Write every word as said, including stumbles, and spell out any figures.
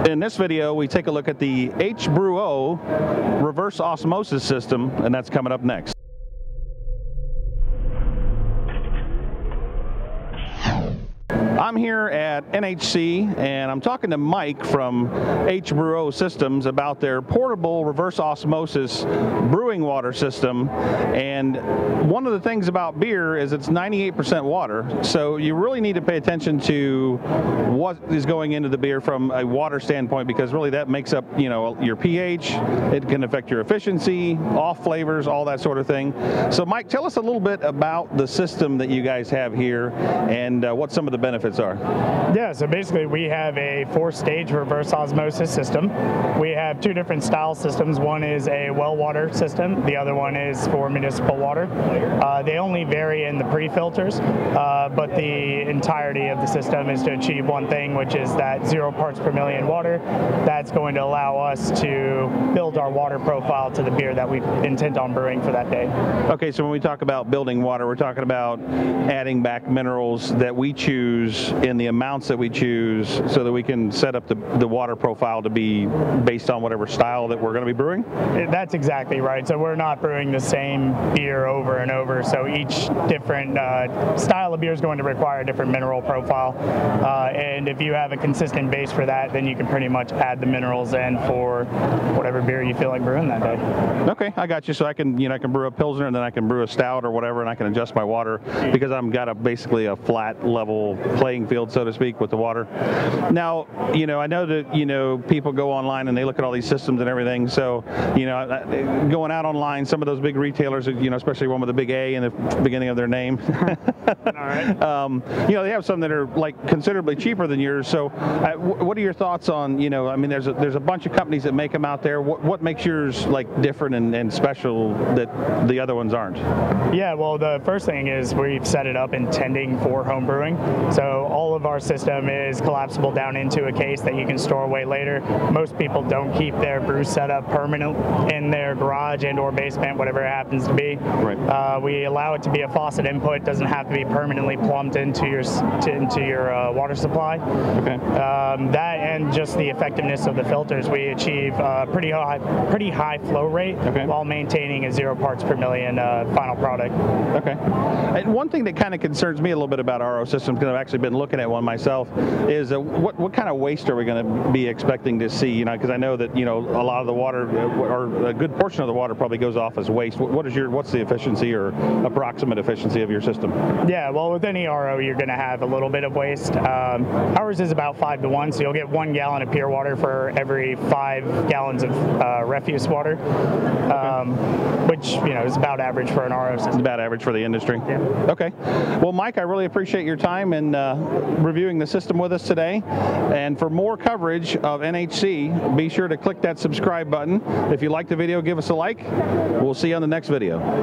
In this video, we take a look at the H B R U O reverse osmosis system, and that's coming up next. I'm here at N H C, and I'm talking to Mike from H B R U O Systems about their portable reverse osmosis brewing water system. And one of the things about beer is it's ninety-eight percent water, so you really need to pay attention to what is going into the beer from a water standpoint, because really that makes up, you know, your pH. It can affect your efficiency, off flavors, all that sort of thing. So Mike, tell us a little bit about the system that you guys have here and uh, what some of the benefits are. Yeah, so basically we have a four-stage reverse osmosis system. We have two different style systems. One is a well water system. The other one is for municipal water. Uh, they only vary in the pre-filters, uh, but the entirety of the system is to achieve one thing, which is that zero parts per million water. That's going to allow us to build our water profile to the beer that we intend on brewing for that day. Okay, so when we talk about building water, we're talking about adding back minerals that we choose in the amounts that we choose, so that we can set up the, the water profile to be based on whatever style that we're going to be brewing? That's exactly right. So we're not brewing the same beer over and over, so each different uh, style of beer is going to require a different mineral profile, uh, and if you have a consistent base for that, then you can pretty much add the minerals in for whatever beer you feel like brewing that day. Okay, I got you. So I can, you know, I can brew a Pilsner, and then I can brew a stout or whatever, and I can adjust my water because I've got a basically a flat level playing field, so to speak, with the water. Now, you know, I know that, you know, people go online and they look at all these systems and everything. So, you know, going out online, some of those big retailers, you know, especially one with a big A in the beginning of their name, all right. um, you know, they have some that are like considerably cheaper than yours. So, uh, what are your thoughts on, you know, I mean, there's a, there's a bunch of companies that make them out there. What, what makes yours like different and, and special that the other ones aren't? Yeah, well, the first thing is we've set it up intending for home brewing. So all of our system is collapsible down into a case that you can store away later. Most people don't keep their brew setup permanent in their garage and or basement, whatever it happens to be. Right. Uh, we allow it to be a faucet input. It doesn't have to be permanently plumbed into your to, into your uh, water supply. Okay. Um, that and just the effectiveness of the filters, we achieve a pretty high, pretty high flow rate, okay, while maintaining a zero parts per million uh, final product. Okay. And one thing that kind of concerns me a little bit about R O systems, because I've actually been looking at one myself, is uh, what what kind of waste are we going to be expecting to see? You know, because I know that, you know, a lot of the water, or a good portion of the water, probably goes off as waste. What, what is your what's the efficiency or approximate efficiency of your system? Yeah, well, with any R O, you're going to have a little bit of waste. Um, ours is about five to one, so you'll get one gallon of pure water for every five gallons of uh, refuse water, um, okay, which, you know, is about average for an R O system. It's about average for the industry. Yeah. Okay. Well, Mike, I really appreciate your time and uh, reviewing the system with us today. And for more coverage of N H C, be sure to click that subscribe button. If you like the video, give us a like. We'll see you on the next video.